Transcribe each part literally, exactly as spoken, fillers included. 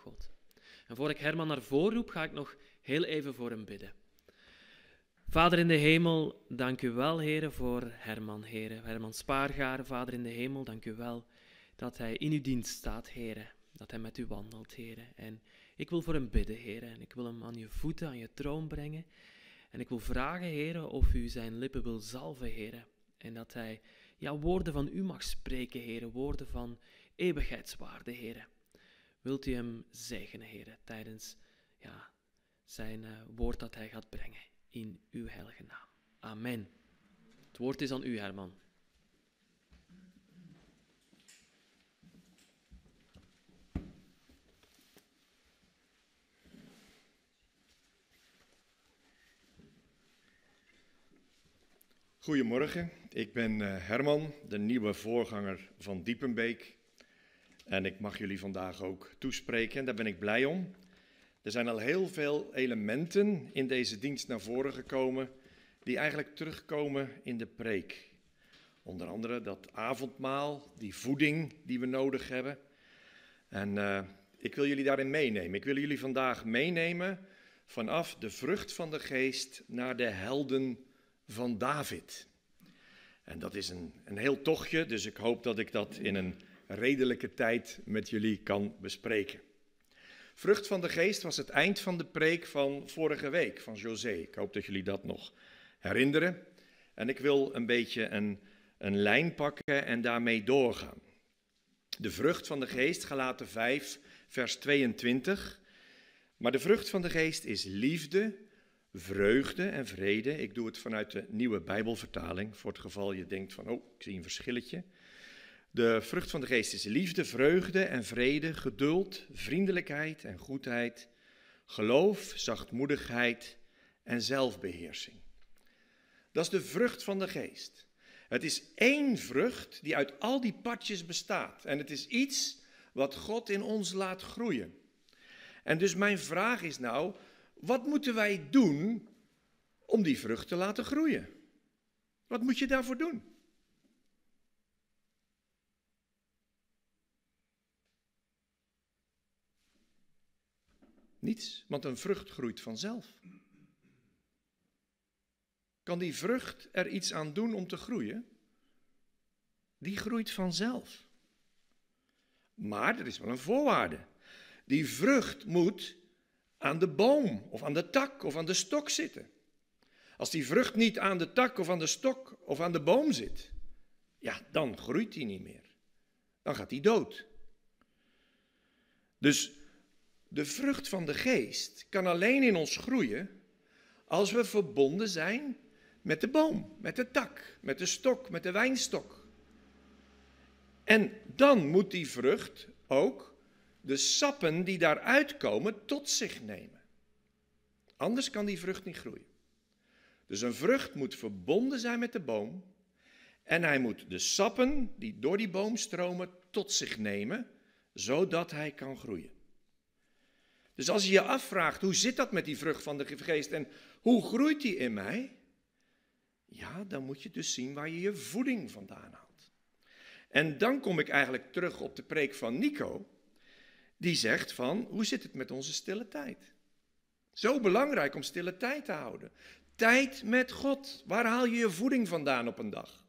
God. En voor ik Herman naar voren roep, ga ik nog heel even voor hem bidden. Vader in de hemel, dank u wel, Heere, voor Herman, Heere. Herman Spaargaren, Vader in de hemel, dank u wel dat hij in uw dienst staat, Heere. Dat hij met u wandelt, Heere. En ik wil voor hem bidden, Heere. En ik wil hem aan je voeten, aan je troon brengen. En ik wil vragen, Heere, of u zijn lippen wil zalven, Heere. En dat hij ja, woorden van u mag spreken, Heere. Woorden van eeuwigheidswaarde, Heere. Wilt u hem zegenen, Heere, tijdens ja, zijn uh, woord dat hij gaat brengen. In uw heilige naam. Amen. Het woord is aan u, Herman. Goedemorgen, ik ben uh, Herman, de nieuwe voorganger van Diepenbeek. En ik mag jullie vandaag ook toespreken en daar ben ik blij om. Er zijn al heel veel elementen in deze dienst naar voren gekomen die eigenlijk terugkomen in de preek. Onder andere dat avondmaal, die voeding die we nodig hebben. En uh, ik wil jullie daarin meenemen. Ik wil jullie vandaag meenemen vanaf de vrucht van de geest naar de helden van David. En dat is een, een heel tochtje, dus ik hoop dat ik dat in een redelijke tijd met jullie kan bespreken. Vrucht van de geest was het eind van de preek van vorige week, van José. Ik hoop dat jullie dat nog herinneren. En ik wil een beetje een, een lijn pakken en daarmee doorgaan. De vrucht van de geest, Galaten vijf, vers tweeëntwintig. Maar de vrucht van de geest is liefde, vreugde en vrede. Ik doe het vanuit de nieuwe Bijbelvertaling, voor het geval je denkt van, oh, ik zie een verschilletje. De vrucht van de geest is liefde, vreugde en vrede, geduld, vriendelijkheid en goedheid, geloof, zachtmoedigheid en zelfbeheersing. Dat is de vrucht van de geest. Het is één vrucht die uit al die partjes bestaat. En het is iets wat God in ons laat groeien. En dus mijn vraag is nou, wat moeten wij doen om die vrucht te laten groeien? Wat moet je daarvoor doen? Niets, want een vrucht groeit vanzelf. Kan die vrucht er iets aan doen om te groeien? Die groeit vanzelf. Maar er is wel een voorwaarde. Die vrucht moet aan de boom of aan de tak of aan de stok zitten. Als die vrucht niet aan de tak of aan de stok of aan de boom zit, ja, dan groeit die niet meer. Dan gaat die dood. Dus de vrucht van de geest kan alleen in ons groeien als we verbonden zijn met de boom, met de tak, met de stok, met de wijnstok. En dan moet die vrucht ook de sappen die daaruit komen tot zich nemen. Anders kan die vrucht niet groeien. Dus een vrucht moet verbonden zijn met de boom en hij moet de sappen die door die boom stromen tot zich nemen, zodat hij kan groeien. Dus als je je afvraagt, hoe zit dat met die vrucht van de geest en hoe groeit die in mij? Ja, dan moet je dus zien waar je je voeding vandaan haalt. En dan kom ik eigenlijk terug op de preek van Nico, die zegt van, hoe zit het met onze stille tijd? Zo belangrijk om stille tijd te houden. Tijd met God. Waar haal je je voeding vandaan op een dag?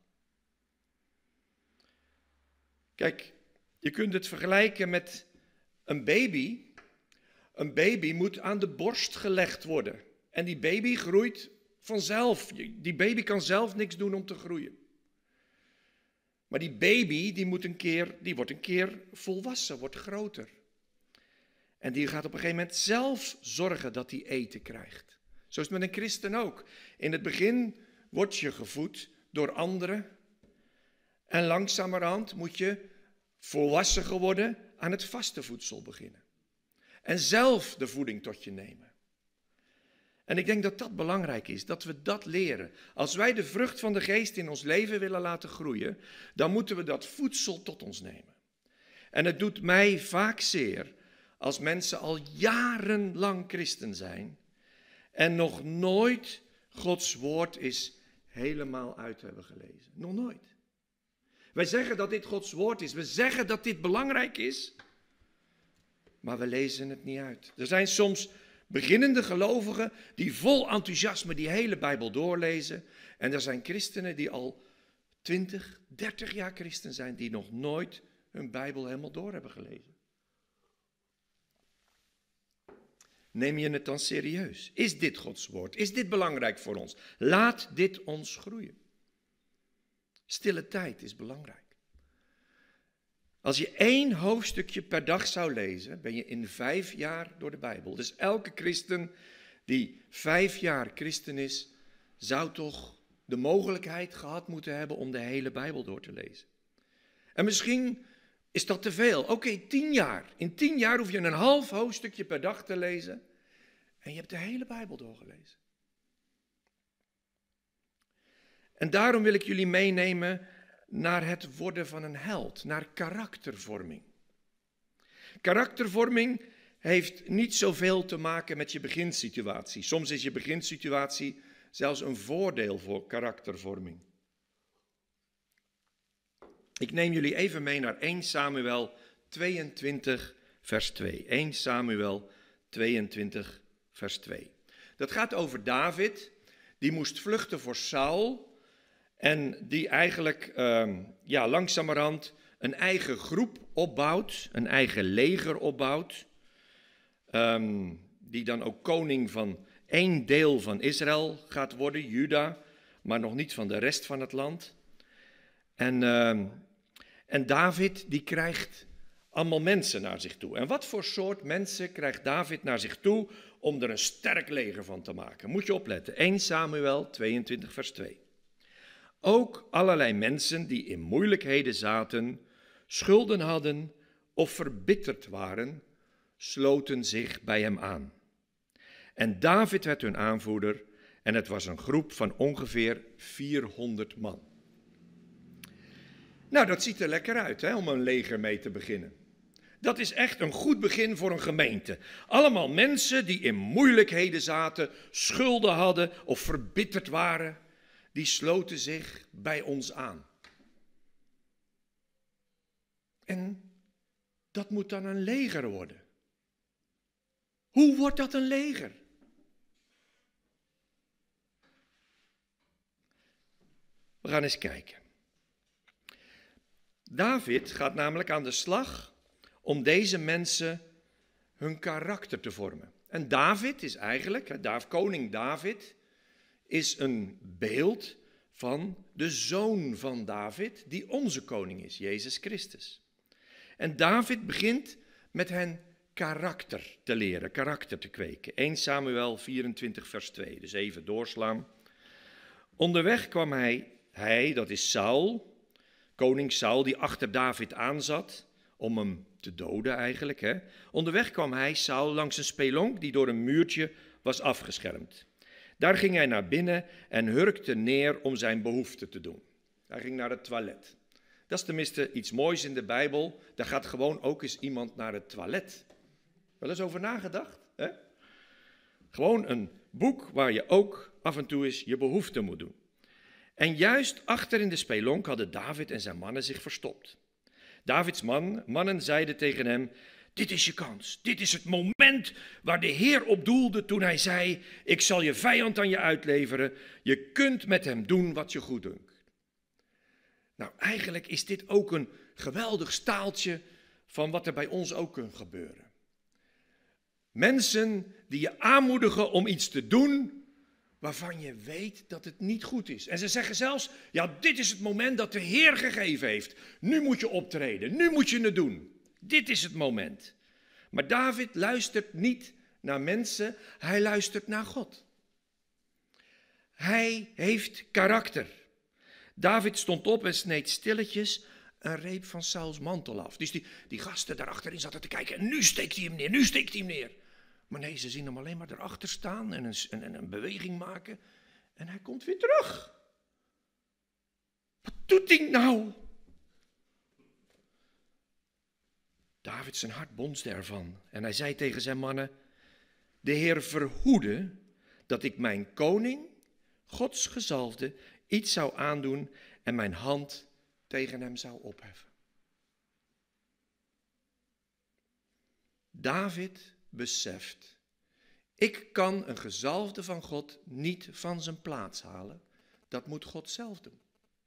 Kijk, je kunt het vergelijken met een baby. Een baby moet aan de borst gelegd worden. En die baby groeit vanzelf. Die baby kan zelf niks doen om te groeien. Maar die baby die moet een keer, die wordt een keer volwassen, wordt groter. En die gaat op een gegeven moment zelf zorgen dat hij eten krijgt. Zo is het met een christen ook. In het begin word je gevoed door anderen. En langzamerhand moet je volwassen geworden aan het vaste voedsel beginnen. En zelf de voeding tot je nemen. En ik denk dat dat belangrijk is, dat we dat leren. Als wij de vrucht van de geest in ons leven willen laten groeien, dan moeten we dat voedsel tot ons nemen. En het doet mij vaak zeer als mensen al jarenlang christen zijn en nog nooit Gods woord is helemaal uit hebben gelezen. Nog nooit. Wij zeggen dat dit Gods woord is. We zeggen dat dit belangrijk is. maar we lezen het niet uit. Er zijn soms beginnende gelovigen die vol enthousiasme die hele Bijbel doorlezen. En er zijn christenen die al twintig, dertig jaar christen zijn, die nog nooit hun Bijbel helemaal door hebben gelezen. Neem je het dan serieus? Is dit Gods woord? Is dit belangrijk voor ons? Laat dit ons groeien. Stille tijd is belangrijk. Als je één hoofdstukje per dag zou lezen, ben je in vijf jaar door de Bijbel. Dus elke christen die vijf jaar christen is, zou toch de mogelijkheid gehad moeten hebben om de hele Bijbel door te lezen. En misschien is dat te veel. Oké, okay, tien jaar. In tien jaar hoef je een half hoofdstukje per dag te lezen. En je hebt de hele Bijbel doorgelezen. En daarom wil ik jullie meenemen naar het worden van een held, naar karaktervorming. Karaktervorming heeft niet zoveel te maken met je beginsituatie. Soms is je beginsituatie zelfs een voordeel voor karaktervorming. Ik neem jullie even mee naar eerste Samuel tweeëntwintig, vers twee. eerste Samuel tweeëntwintig, vers twee. Dat gaat over David, die moest vluchten voor Saul en die eigenlijk uh, ja, langzamerhand een eigen groep opbouwt, een eigen leger opbouwt, um, die dan ook koning van één deel van Israël gaat worden, Juda, maar nog niet van de rest van het land. En, uh, en David die krijgt allemaal mensen naar zich toe. En wat voor soort mensen krijgt David naar zich toe om er een sterk leger van te maken? Moet je opletten, eerste Samuel tweeëntwintig, vers twee. Ook allerlei mensen die in moeilijkheden zaten, schulden hadden of verbitterd waren, sloten zich bij hem aan. En David werd hun aanvoerder en het was een groep van ongeveer vierhonderd man. Nou, dat ziet er lekker uit, hè, om een leger mee te beginnen. Dat is echt een goed begin voor een gemeente. Allemaal mensen die in moeilijkheden zaten, schulden hadden of verbitterd waren, die sloten zich bij ons aan. En dat moet dan een leger worden. Hoe wordt dat een leger? We gaan eens kijken. David gaat namelijk aan de slag om deze mensen hun karakter te vormen. En David is eigenlijk, koning David, is een beeld van de zoon van David, die onze koning is, Jezus Christus. En David begint met hen karakter te leren, karakter te kweken. eerste Samuel vierentwintig, vers twee, dus even doorslaan. Onderweg kwam hij, hij, dat is Saul, koning Saul, die achter David aanzat, om hem te doden eigenlijk. Hè. Onderweg kwam hij, Saul, langs een spelonk die door een muurtje was afgeschermd. Daar ging hij naar binnen en hurkte neer om zijn behoefte te doen. Hij ging naar het toilet. Dat is tenminste iets moois in de Bijbel. Daar gaat gewoon ook eens iemand naar het toilet. Wel eens over nagedacht? Hè? Gewoon een boek waar je ook af en toe eens je behoefte moet doen. En juist achter in de spelonk hadden David en zijn mannen zich verstopt. Davids man, mannen zeiden tegen hem: dit is je kans, dit is het moment waar de Heer op doelde toen hij zei: ik zal je vijand aan je uitleveren, je kunt met hem doen wat je goeddunkt. Nou, eigenlijk is dit ook een geweldig staaltje van wat er bij ons ook kan gebeuren. Mensen die je aanmoedigen om iets te doen waarvan je weet dat het niet goed is. En ze zeggen zelfs: ja, dit is het moment dat de Heer gegeven heeft. Nu moet je optreden, nu moet je het doen. Dit is het moment. Maar David luistert niet naar mensen, hij luistert naar God. Hij heeft karakter. David stond op en sneed stilletjes een reep van Sauls mantel af. Dus die, die gasten daarachterin zaten te kijken en nu steekt hij hem neer, nu steekt hij hem neer. Maar nee, ze zien hem alleen maar erachter staan en een, een, een beweging maken. En hij komt weer terug. Wat doet hij nou? David zijn hart bonsde ervan. En hij zei tegen zijn mannen: de Heer verhoede dat ik mijn koning, Gods gezalfde, iets zou aandoen en mijn hand tegen hem zou opheffen. David beseft, ik kan een gezalfde van God niet van zijn plaats halen. Dat moet God zelf doen.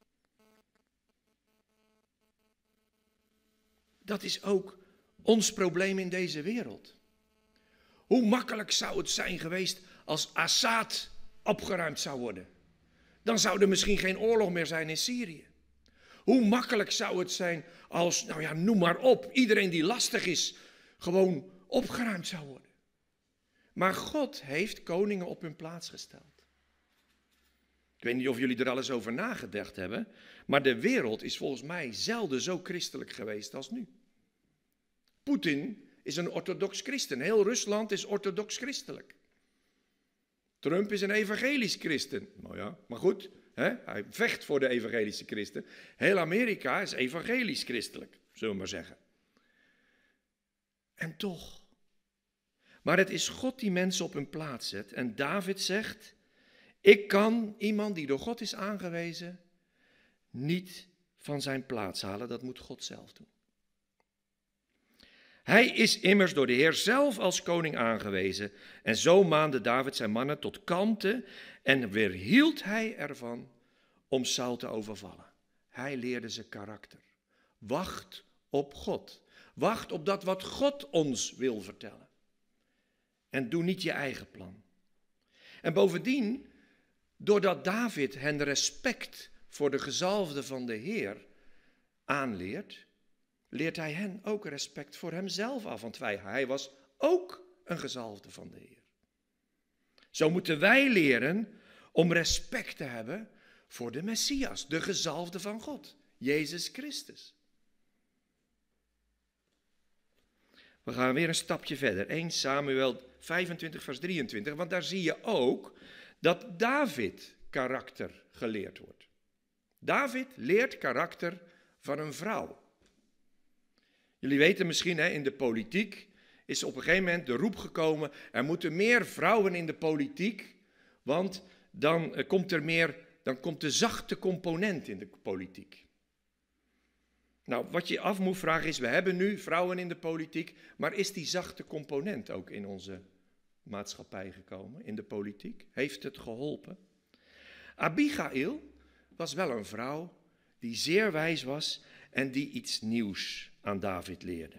Dat is ook ons probleem in deze wereld. Hoe makkelijk zou het zijn geweest als Assad opgeruimd zou worden? Dan zou er misschien geen oorlog meer zijn in Syrië. Hoe makkelijk zou het zijn als, nou ja, noem maar op, iedereen die lastig is, gewoon opgeruimd zou worden. Maar God heeft koningen op hun plaats gesteld. Ik weet niet of jullie er al eens over nagedacht hebben, maar de wereld is volgens mij zelden zo christelijk geweest als nu. Poetin is een orthodox christen. Heel Rusland is orthodox christelijk. Trump is een evangelisch christen. Nou ja, maar goed, hè? Hij vecht voor de evangelische christen. Heel Amerika is evangelisch christelijk, zullen we maar zeggen. En toch. Maar het is God die mensen op hun plaats zet. En David zegt, ik kan iemand die door God is aangewezen niet van zijn plaats halen. Dat moet God zelf doen. Hij is immers door de Heer zelf als koning aangewezen. En zo maande David zijn mannen tot kalmte en weerhield hij ervan om Saul te overvallen. Hij leerde ze karakter. Wacht op God. Wacht op dat wat God ons wil vertellen. En doe niet je eigen plan. En bovendien, doordat David hen respect voor de gezalfde van de Heer aanleert, leert hij hen ook respect voor hemzelf af, want wij, hij was ook een gezalfde van de Heer. Zo moeten wij leren om respect te hebben voor de Messias, de gezalfde van God, Jezus Christus. We gaan weer een stapje verder, Eerste Samuel vijfentwintig vers drieëntwintig, want daar zie je ook dat David karakter geleerd wordt. David leert karakter van een vrouw. Jullie weten misschien, hè, in de politiek is op een gegeven moment de roep gekomen, er moeten meer vrouwen in de politiek, want dan uh, komt er meer, dan komt de zachte component in de politiek. Nou, wat je af moet vragen is, we hebben nu vrouwen in de politiek, maar is die zachte component ook in onze maatschappij gekomen, in de politiek? Heeft het geholpen? Abigail was wel een vrouw die zeer wijs was en die iets nieuws aan David leerde.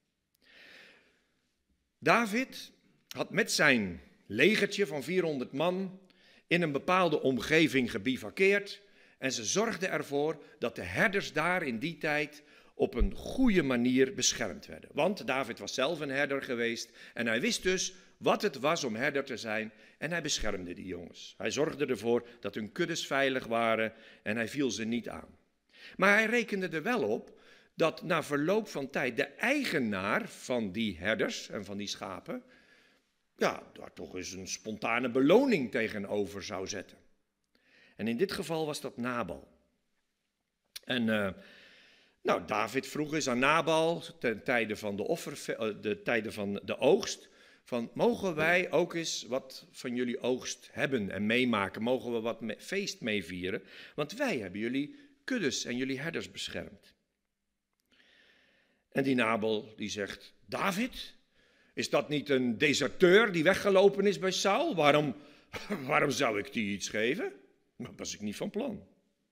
David had met zijn legertje van vierhonderd man in een bepaalde omgeving gebivakkeerd en ze zorgden ervoor dat de herders daar in die tijd op een goede manier beschermd werden. Want David was zelf een herder geweest en hij wist dus wat het was om herder te zijn en hij beschermde die jongens. Hij zorgde ervoor dat hun kuddes veilig waren en hij viel ze niet aan. Maar hij rekende er wel op dat na verloop van tijd de eigenaar van die herders en van die schapen, ja, daar toch eens een spontane beloning tegenover zou zetten. En in dit geval was dat Nabal. En uh, nou, David vroeg eens aan Nabal, ten tijde van de, offer, de tijden van de oogst, van mogen wij ook eens wat van jullie oogst hebben en meemaken? Mogen we wat me- feest meevieren? Want wij hebben jullie kuddes en jullie herders beschermd. En die Nabal die zegt, David, is dat niet een deserteur die weggelopen is bij Saul? Waarom, waarom zou ik die iets geven? Dat was ik niet van plan.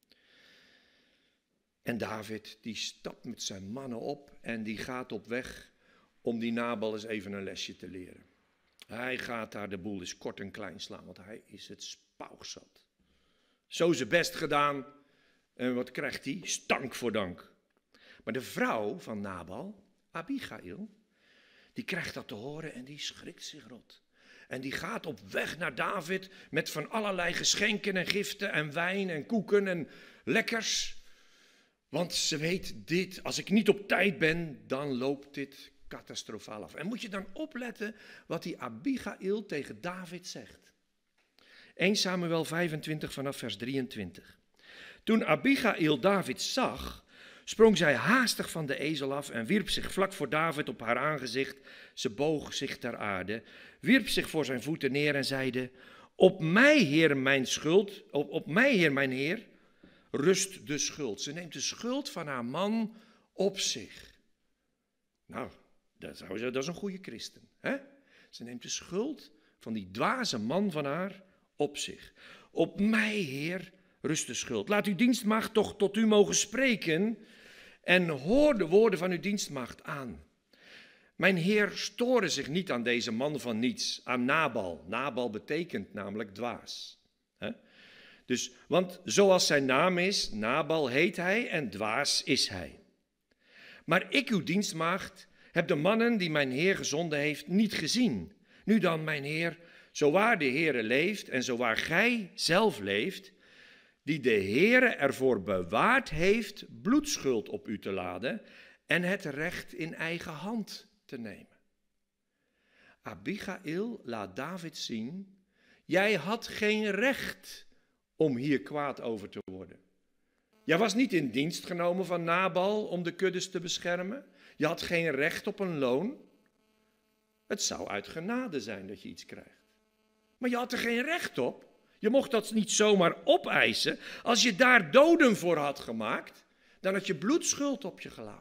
En David die stapt met zijn mannen op en die gaat op weg om die Nabal eens even een lesje te leren. Hij gaat daar de boel eens kort en klein slaan, want hij is het spauwzat. Zo zijn best gedaan en wat krijgt hij? Stank voor dank. Maar de vrouw van Nabal, Abigail, die krijgt dat te horen en die schrikt zich rot. En die gaat op weg naar David met van allerlei geschenken en giften en wijn en koeken en lekkers. Want ze weet dit, als ik niet op tijd ben, dan loopt dit catastrofaal af. En moet je dan opletten wat die Abigail tegen David zegt. Eerste Samuel vijfentwintig vanaf vers drieëntwintig. Toen Abigail David zag, sprong zij haastig van de ezel af en wierp zich vlak voor David op haar aangezicht. Ze boog zich ter aarde, wierp zich voor zijn voeten neer en zeide, op mij, Heer, mijn schuld, op, op mij, Heer, mijn Heer, rust de schuld. Ze neemt de schuld van haar man op zich. Nou, dat, zou ze, dat is een goede christen. Hè? Ze neemt de schuld van die dwaze man van haar op zich. Op mij, Heer, rust de schuld. Laat uw dienstmaagd toch tot u mogen spreken en hoor de woorden van uw dienstmaagd aan. Mijn Heer stoorde zich niet aan deze man van niets, aan Nabal. Nabal betekent namelijk dwaas. Hè? Dus, want zoals zijn naam is, Nabal heet hij en dwaas is hij. Maar ik, uw dienstmaagd, heb de mannen die mijn Heer gezonden heeft niet gezien. Nu dan, mijn Heer, zowaar de Heere leeft en zowaar gij zelf leeft, die de Heere ervoor bewaard heeft bloedschuld op u te laden en het recht in eigen hand te nemen. Abigail laat David zien, jij had geen recht om hier kwaad over te worden. Jij was niet in dienst genomen van Nabal om de kuddes te beschermen. Je had geen recht op een loon. Het zou uit genade zijn dat je iets krijgt. Maar je had er geen recht op. Je mocht dat niet zomaar opeisen. Als je daar doden voor had gemaakt, dan had je bloedschuld op je geladen.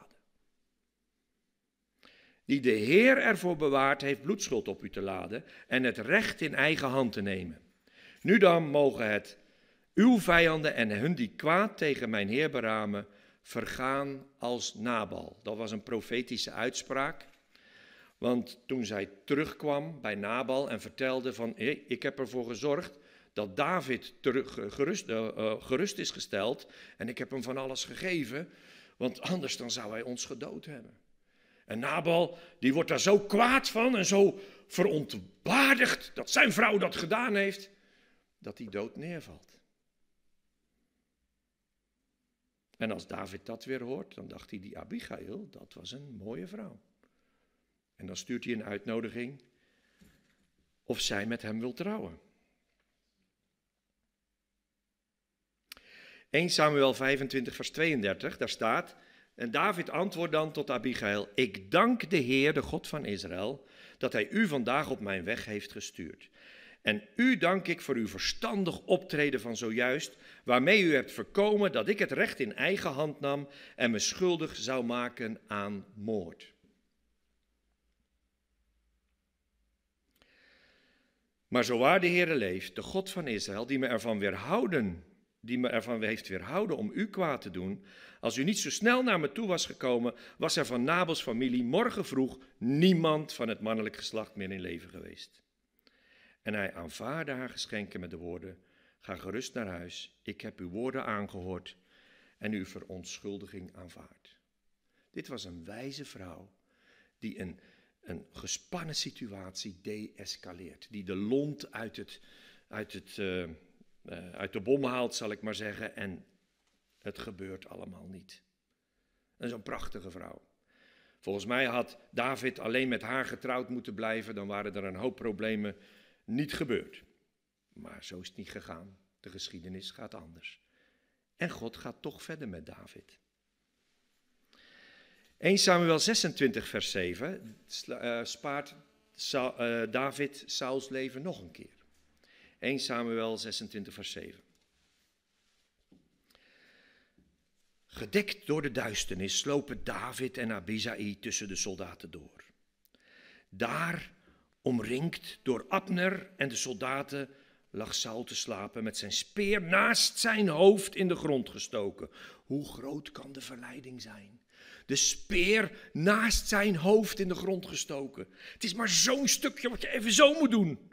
Die de Heer ervoor bewaard heeft bloedschuld op u te laden en het recht in eigen hand te nemen. Nu dan mogen het uw vijanden en hun die kwaad tegen mijn Heer beramen, vergaan als Nabal. Dat was een profetische uitspraak. Want toen zij terugkwam bij Nabal en vertelde van, hey, ik heb ervoor gezorgd dat David terug, gerust, uh, uh, gerust is gesteld en ik heb hem van alles gegeven, want anders dan zou hij ons gedood hebben. En Nabal, die wordt daar zo kwaad van en zo verontwaardigd dat zijn vrouw dat gedaan heeft, dat hij dood neervalt. En als David dat weer hoort, dan dacht hij, die Abigail, dat was een mooie vrouw. En dan stuurt hij een uitnodiging of zij met hem wil trouwen. Eerste Samuel vijfentwintig vers tweeëndertig, daar staat, en David antwoordt dan tot Abigail, ik dank de Heer, de God van Israël, dat hij u vandaag op mijn weg heeft gestuurd. En u dank ik voor uw verstandig optreden van zojuist, waarmee u hebt voorkomen dat ik het recht in eigen hand nam en me schuldig zou maken aan moord. Maar zowaar de Heere leeft, de God van Israël, die me ervan weerhouden, die me ervan heeft weerhouden om u kwaad te doen, als u niet zo snel naar me toe was gekomen, was er van Nabals familie morgen vroeg niemand van het mannelijk geslacht meer in leven geweest. En hij aanvaardde haar geschenken met de woorden, ga gerust naar huis, ik heb uw woorden aangehoord en uw verontschuldiging aanvaard. Dit was een wijze vrouw die een, een gespannen situatie de-escaleert, die de lont uit, het, uit, het, uh, uh, uit de bom haalt, zal ik maar zeggen, en het gebeurt allemaal niet. Dat is een prachtige vrouw. Volgens mij had David alleen met haar getrouwd moeten blijven, dan waren er een hoop problemen niet gebeurd. Maar zo is het niet gegaan. De geschiedenis gaat anders. En God gaat toch verder met David. Eerste Samuel zesentwintig vers zeven uh, spaart Sa- uh, David Sauls leven nog een keer. Eerste Samuel zesentwintig vers zeven. Gedekt door de duisternis slopen David en Abisai tussen de soldaten door. Daar, omringd door Abner en de soldaten, lag Saul te slapen met zijn speer naast zijn hoofd in de grond gestoken. Hoe groot kan de verleiding zijn? De speer naast zijn hoofd in de grond gestoken. Het is maar zo'n stukje wat je even zo moet doen.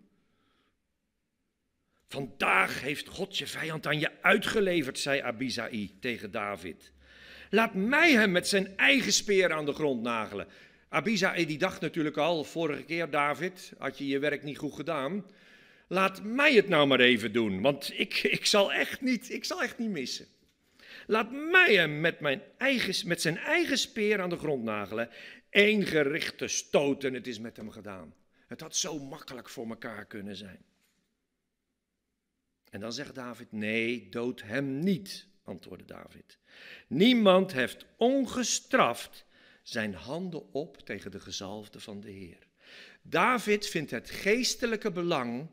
Vandaag heeft God je vijand aan je uitgeleverd, zei Abisai tegen David. Laat mij hem met zijn eigen speer aan de grond nagelen. Abisai die dacht natuurlijk al, vorige keer David, had je je werk niet goed gedaan. Laat mij het nou maar even doen, want ik, ik, zal, echt niet, ik zal echt niet missen. Laat mij hem met, mijn eigen, met zijn eigen speer aan de grond nagelen. Eén gerichte stoot en het is met hem gedaan. Het had zo makkelijk voor elkaar kunnen zijn. En dan zegt David, nee, dood hem niet, antwoordde David. Niemand heeft ongestraft zijn handen op tegen de gezalfde van de Heer. David vindt het geestelijke belang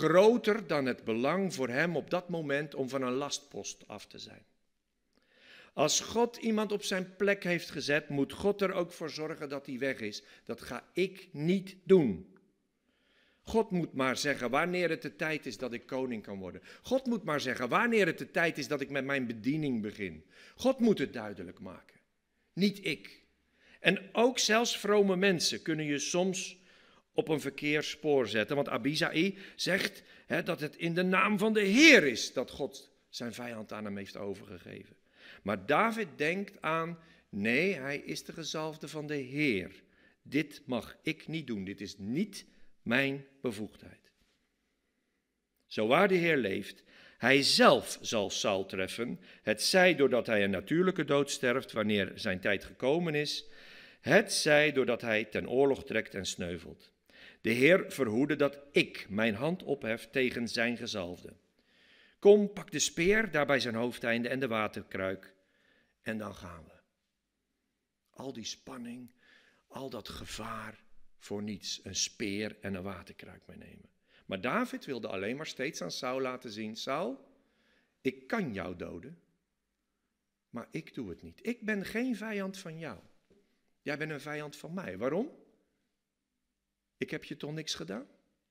groter dan het belang voor hem op dat moment om van een lastpost af te zijn. Als God iemand op zijn plek heeft gezet, moet God er ook voor zorgen dat hij weg is. Dat ga ik niet doen. God moet maar zeggen wanneer het de tijd is dat ik koning kan worden. God moet maar zeggen wanneer het de tijd is dat ik met mijn bediening begin. God moet het duidelijk maken, niet ik. En ook zelfs vrome mensen kunnen je soms op een verkeerd spoor zetten. Want Abisai zegt hè, dat het in de naam van de Heer is dat God zijn vijand aan hem heeft overgegeven. Maar David denkt aan, nee, hij is de gezalfde van de Heer. Dit mag ik niet doen, dit is niet mijn bevoegdheid. Zo waar de Heer leeft, hij zelf zal Saul treffen, het zij doordat hij een natuurlijke dood sterft wanneer zijn tijd gekomen is, het zij doordat hij ten oorlog trekt en sneuvelt. De Heer verhoede dat ik mijn hand ophef tegen zijn gezalfde. Kom, pak de speer, daarbij zijn hoofdeinde en de waterkruik. En dan gaan we. Al die spanning, al dat gevaar voor niets. Een speer en een waterkruik meenemen. Maar David wilde alleen maar steeds aan Saul laten zien. Saul, ik kan jou doden, maar ik doe het niet. Ik ben geen vijand van jou. Jij bent een vijand van mij. Waarom? Ik heb je toch niks gedaan?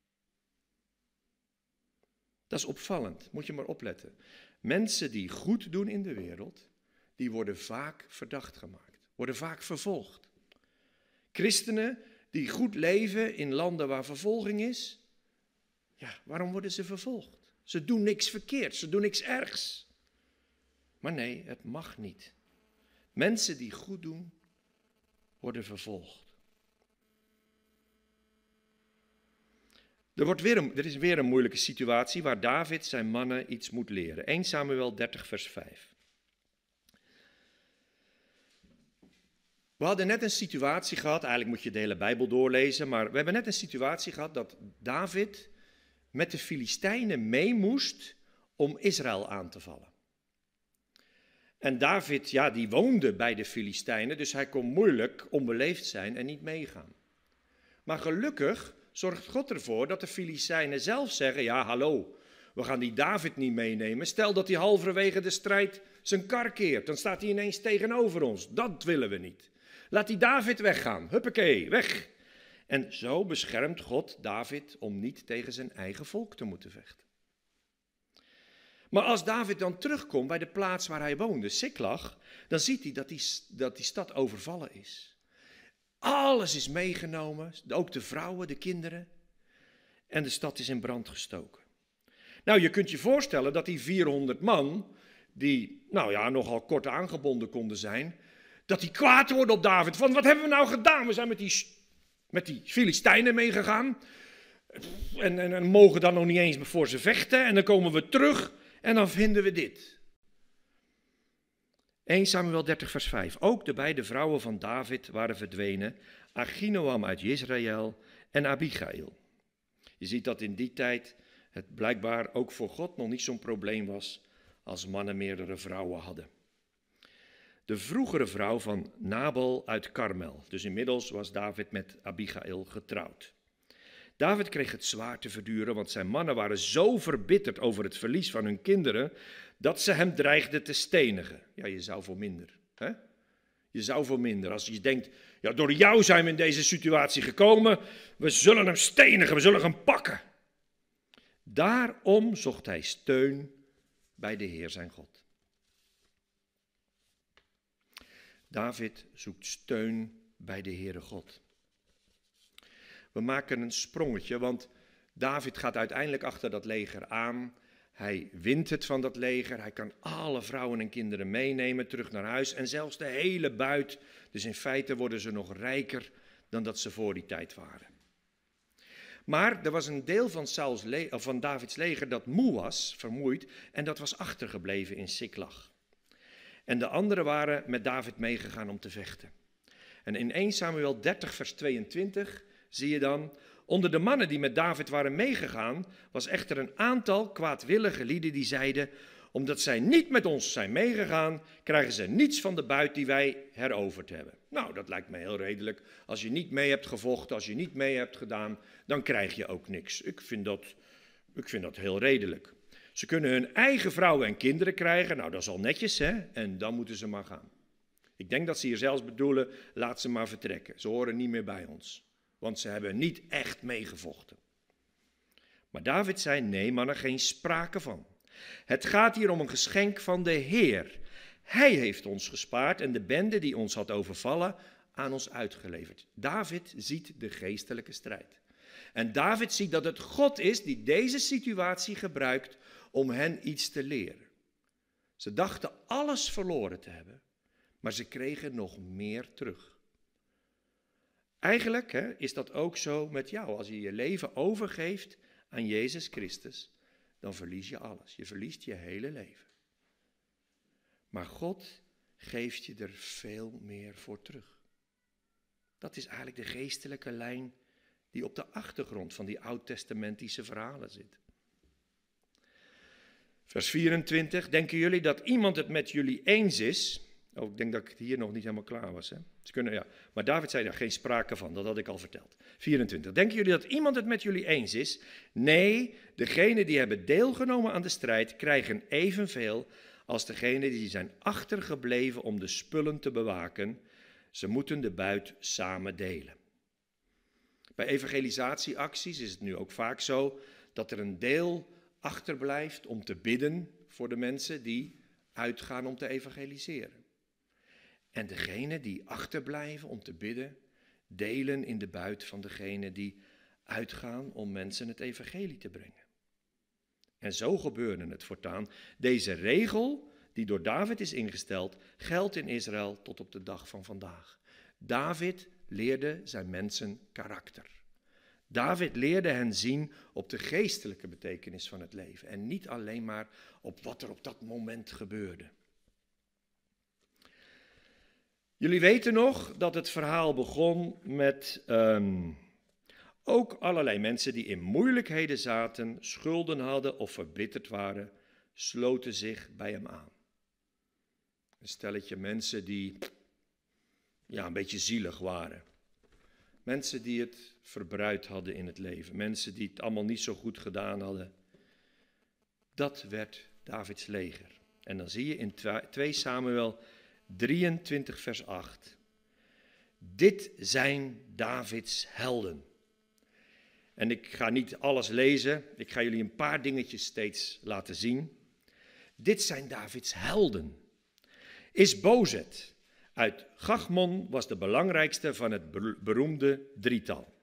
Dat is opvallend, moet je maar opletten. Mensen die goed doen in de wereld, die worden vaak verdacht gemaakt, worden vaak vervolgd. Christenen die goed leven in landen waar vervolging is, ja, waarom worden ze vervolgd? Ze doen niks verkeerds, ze doen niks ergs. Maar nee, het mag niet. Mensen die goed doen, worden vervolgd. Er, wordt weer een, er is weer een moeilijke situatie waar David zijn mannen iets moet leren. Eerste Samuel dertig vers vijf. We hadden net een situatie gehad, eigenlijk moet je de hele Bijbel doorlezen, maar we hebben net een situatie gehad dat David met de Filistijnen mee moest om Israël aan te vallen. En David, ja, die woonde bij de Filistijnen, dus hij kon moeilijk onbeleefd zijn en niet meegaan. Maar gelukkig zorgt God ervoor dat de Filistijnen zelf zeggen, ja, hallo, we gaan die David niet meenemen. Stel dat hij halverwege de strijd zijn kar keert, dan staat hij ineens tegenover ons. Dat willen we niet. Laat die David weggaan. Huppakee, weg. En zo beschermt God David om niet tegen zijn eigen volk te moeten vechten. Maar als David dan terugkomt bij de plaats waar hij woonde, Siklag, dan ziet hij dat die, dat die stad overvallen is. Alles is meegenomen, ook de vrouwen, de kinderen. En de stad is in brand gestoken. Nou, je kunt je voorstellen dat die vierhonderd man, die nou ja, nogal kort aangebonden konden zijn, dat die kwaad worden op David. Van, wat hebben we nou gedaan? We zijn met die, met die Filistijnen meegegaan. En, en, en mogen dan nog niet eens voor ze vechten. En dan komen we terug en dan vinden we dit. Eerste Samuel dertig vers vijf. Ook de beide vrouwen van David waren verdwenen. Achinoam uit Jezreel en Abigail. Je ziet dat in die tijd het blijkbaar ook voor God nog niet zo'n probleem was als mannen meerdere vrouwen hadden. De vroegere vrouw van Nabal uit Karmel. Dus inmiddels was David met Abigail getrouwd. David kreeg het zwaar te verduren, want zijn mannen waren zo verbitterd over het verlies van hun kinderen, dat ze hem dreigden te stenigen. Ja, je zou voor minder. Hè? Je zou voor minder. Als je denkt, ja, door jou zijn we in deze situatie gekomen, we zullen hem stenigen, we zullen hem pakken. Daarom zocht hij steun bij de Heer zijn God. David zoekt steun bij de Heere God. We maken een sprongetje, want David gaat uiteindelijk achter dat leger aan. Hij wint het van dat leger. Hij kan alle vrouwen en kinderen meenemen terug naar huis. En zelfs de hele buit. Dus in feite worden ze nog rijker dan dat ze voor die tijd waren. Maar er was een deel van, Sauls le- of van Davids leger dat moe was, vermoeid. En dat was achtergebleven in Siklag. En de anderen waren met David meegegaan om te vechten. En in Eerste Samuel dertig vers tweeëntwintig zie je dan, onder de mannen die met David waren meegegaan, was echter een aantal kwaadwillige lieden die zeiden, omdat zij niet met ons zijn meegegaan, krijgen ze niets van de buit die wij heroverd hebben. Nou, dat lijkt me heel redelijk. Als je niet mee hebt gevochten, als je niet mee hebt gedaan, dan krijg je ook niks. Ik vind dat, ik vind dat heel redelijk. Ze kunnen hun eigen vrouwen en kinderen krijgen, nou dat is al netjes hè, en dan moeten ze maar gaan. Ik denk dat ze hier zelfs bedoelen, laat ze maar vertrekken. Ze horen niet meer bij ons, want ze hebben niet echt meegevochten. Maar David zei, nee mannen, geen sprake van. Het gaat hier om een geschenk van de Heer. Hij heeft ons gespaard en de bende die ons had overvallen aan ons uitgeleverd. David ziet de geestelijke strijd. En David ziet dat het God is die deze situatie gebruikt om hen iets te leren. Ze dachten alles verloren te hebben, maar ze kregen nog meer terug. Eigenlijk hè, is dat ook zo met jou. Als je je leven overgeeft aan Jezus Christus, dan verlies je alles. Je verliest je hele leven. Maar God geeft je er veel meer voor terug. Dat is eigenlijk de geestelijke lijn die op de achtergrond van die oud-testamentische verhalen zit. Vers vierentwintig, denken jullie dat iemand het met jullie eens is? Oh, ik denk dat ik hier nog niet helemaal klaar was. Hè? Ze kunnen, ja. Maar David zei daar geen sprake van, dat had ik al verteld. vierentwintig, denken jullie dat iemand het met jullie eens is? Nee, degenen die hebben deelgenomen aan de strijd krijgen evenveel als degenen die zijn achtergebleven om de spullen te bewaken. Ze moeten de buit samen delen. Bij evangelisatieacties is het nu ook vaak zo dat er een deel achterblijft om te bidden voor de mensen die uitgaan om te evangeliseren. En degenen die achterblijven om te bidden, delen in de buit van degenen die uitgaan om mensen het evangelie te brengen. En zo gebeurde het voortaan. Deze regel die door David is ingesteld, geldt in Israël tot op de dag van vandaag. David leerde zijn mensen karakter. David leerde hen zien op de geestelijke betekenis van het leven en niet alleen maar op wat er op dat moment gebeurde. Jullie weten nog dat het verhaal begon met um, ook allerlei mensen die in moeilijkheden zaten, schulden hadden of verbitterd waren, sloten zich bij hem aan. Een stelletje mensen die ja, een beetje zielig waren. Mensen die het verbruid hadden in het leven. Mensen die het allemaal niet zo goed gedaan hadden. Dat werd Davids leger. En dan zie je in twee Samuel drieëntwintig vers acht. Dit zijn Davids helden. En ik ga niet alles lezen. Ik ga jullie een paar dingetjes steeds laten zien. Dit zijn Davids helden. Isbozet uit Gachmon was de belangrijkste van het beroemde drietal.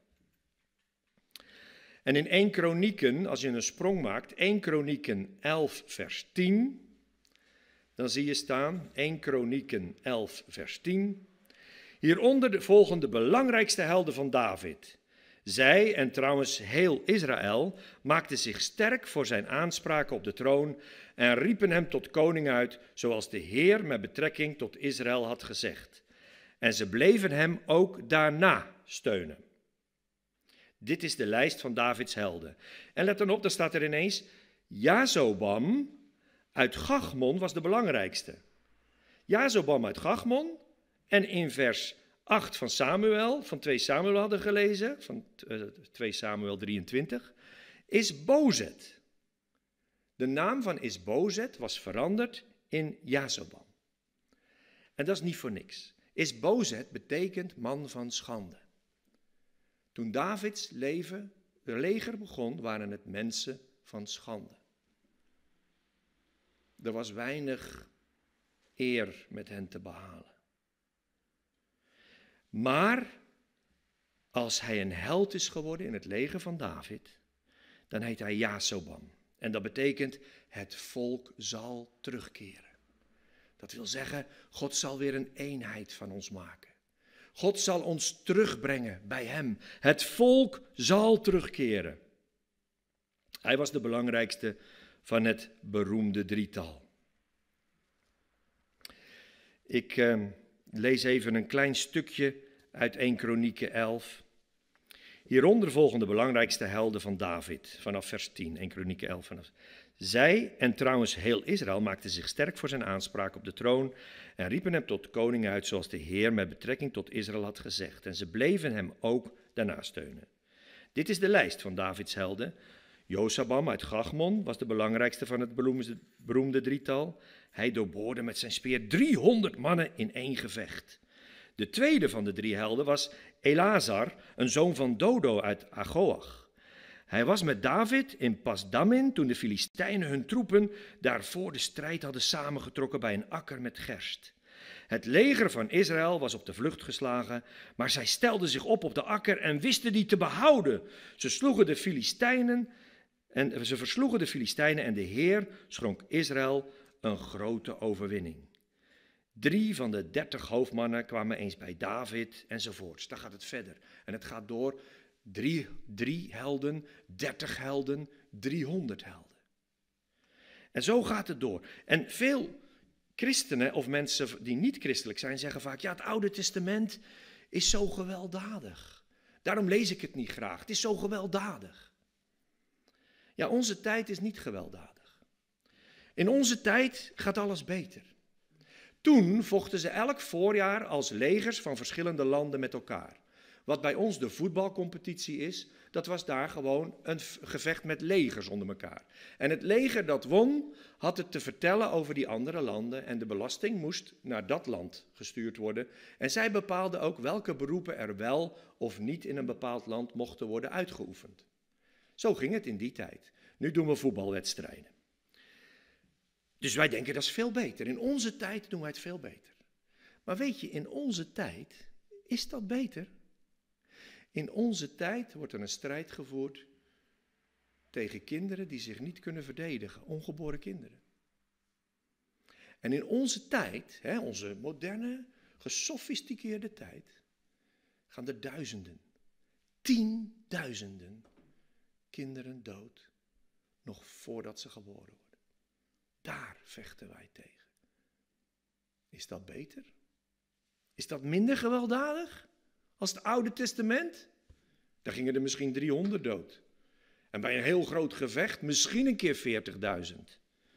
En in één Kronieken, als je een sprong maakt, één Kronieken elf vers tien, dan zie je staan, één Kronieken elf vers tien, hieronder de volgende belangrijkste helden van David. Zij, en trouwens heel Israël, maakten zich sterk voor zijn aanspraak op de troon en riepen hem tot koning uit, zoals de Heer met betrekking tot Israël had gezegd. En ze bleven hem ook daarna steunen. Dit is de lijst van Davids helden. En let dan op, daar staat er ineens, Jazobam uit Gachmon was de belangrijkste. Jazobam uit Gachmon, en in vers acht van Samuel, van twee Samuel hadden gelezen, van twee Samuel drieëntwintig, Isbozet. De naam van Isbozet was veranderd in Jazobam. En dat is niet voor niks. Isbozet betekent man van schande. Toen Davids leven, leger begon, waren het mensen van schande. Er was weinig eer met hen te behalen. Maar als hij een held is geworden in het leger van David, dan heet hij Jazobam. En dat betekent, het volk zal terugkeren. Dat wil zeggen, God zal weer een eenheid van ons maken. God zal ons terugbrengen bij hem. Het volk zal terugkeren. Hij was de belangrijkste van het beroemde drietal. Ik uh, lees even een klein stukje uit één Kronieken elf. Hieronder volgen de belangrijkste helden van David, vanaf vers tien, één Kronieken elf. Vanaf. Zij, en trouwens heel Israël, maakten zich sterk voor zijn aanspraak op de troon en riepen hem tot koning uit, zoals de Heer met betrekking tot Israël had gezegd. En ze bleven hem ook daarna steunen. Dit is de lijst van Davids helden. Jozabam uit Gachmon was de belangrijkste van het beroemde, beroemde drietal. Hij doorboorde met zijn speer driehonderd mannen in één gevecht. De tweede van de drie helden was Elazar, een zoon van Dodo uit Agoach. Hij was met David in Pasdammin toen de Filistijnen hun troepen daarvoor de strijd hadden samengetrokken bij een akker met gerst. Het leger van Israël was op de vlucht geslagen, maar zij stelden zich op op de akker en wisten die te behouden. Ze sloegen de Filistijnen en ze versloegen de Filistijnen en de Heer schonk Israël een grote overwinning. Drie van de dertig hoofdmannen kwamen eens bij David enzovoorts. Daar gaat het verder. En het gaat door drie, drie helden, dertig helden, driehonderd helden. En zo gaat het door. En veel christenen of mensen die niet christelijk zijn zeggen vaak, ja, het Oude Testament is zo gewelddadig. Daarom lees ik het niet graag. Het is zo gewelddadig. Ja, onze tijd is niet gewelddadig. In onze tijd gaat alles beter. Toen vochten ze elk voorjaar als legers van verschillende landen met elkaar. Wat bij ons de voetbalcompetitie is, dat was daar gewoon een gevecht met legers onder elkaar. En het leger dat won, had het te vertellen over die andere landen en de belasting moest naar dat land gestuurd worden. En zij bepaalden ook welke beroepen er wel of niet in een bepaald land mochten worden uitgeoefend. Zo ging het in die tijd. Nu doen we voetbalwedstrijden. Dus wij denken dat is veel beter. In onze tijd doen wij het veel beter. Maar weet je, in onze tijd is dat beter. In onze tijd wordt er een strijd gevoerd tegen kinderen die zich niet kunnen verdedigen, ongeboren kinderen. En in onze tijd, hè, onze moderne, gesofisticeerde tijd, gaan er duizenden, tienduizenden kinderen dood, nog voordat ze geboren worden. Daar vechten wij tegen. Is dat beter? Is dat minder gewelddadig als het Oude Testament? Daar gingen er misschien driehonderd dood. En bij een heel groot gevecht misschien een keer veertigduizend.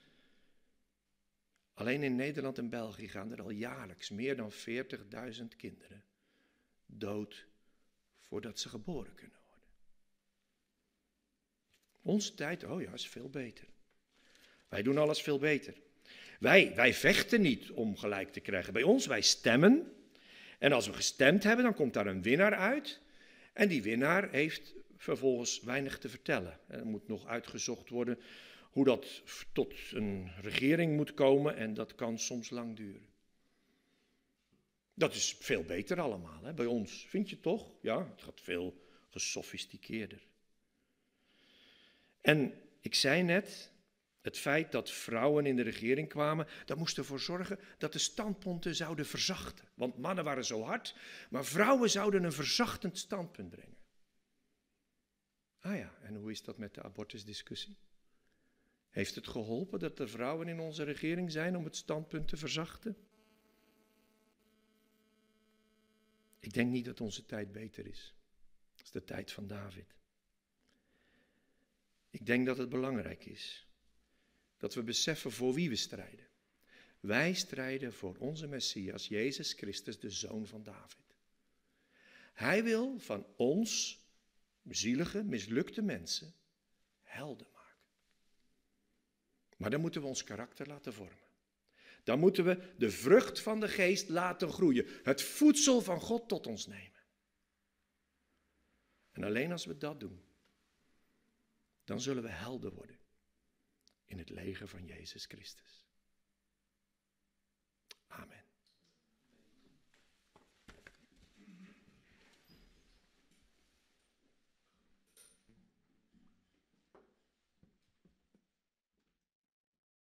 Alleen in Nederland en België gaan er al jaarlijks meer dan veertigduizend kinderen dood voordat ze geboren kunnen worden. Onze tijd, oh ja, is veel beter. Wij doen alles veel beter. Wij, wij vechten niet om gelijk te krijgen. Bij ons, wij stemmen. En als we gestemd hebben, dan komt daar een winnaar uit. En die winnaar heeft vervolgens weinig te vertellen. Er moet nog uitgezocht worden hoe dat tot een regering moet komen. En dat kan soms lang duren. Dat is veel beter allemaal, hè? Bij ons. Vind je toch? Ja, het gaat veel gesofisticeerder. En ik zei net, het feit dat vrouwen in de regering kwamen, dat moest ervoor zorgen dat de standpunten zouden verzachten. Want mannen waren zo hard, maar vrouwen zouden een verzachtend standpunt brengen. Ah ja, en hoe is dat met de abortusdiscussie? Heeft het geholpen dat er vrouwen in onze regering zijn om het standpunt te verzachten? Ik denk niet dat onze tijd beter is. Dat is de tijd van David. Ik denk dat het belangrijk is dat we beseffen voor wie we strijden. Wij strijden voor onze Messias, Jezus Christus, de Zoon van David. Hij wil van ons, zielige, mislukte mensen, helden maken. Maar dan moeten we ons karakter laten vormen. Dan moeten we de vrucht van de geest laten groeien. Het voedsel van God tot ons nemen. En alleen als we dat doen, dan zullen we helden worden in het leger van Jezus Christus. Amen.